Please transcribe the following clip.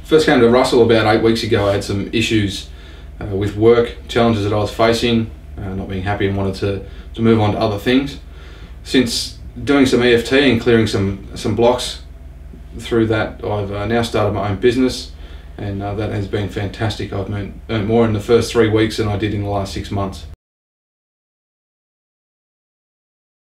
First came to Russell about 8 weeks ago. I had some issues with work, challenges that I was facing, not being happy, and wanted to move on to other things. Since doing some EFT and clearing some blocks through that, I've now started my own business, and that has been fantastic. I've earned more in the first 3 weeks than I did in the last 6 months.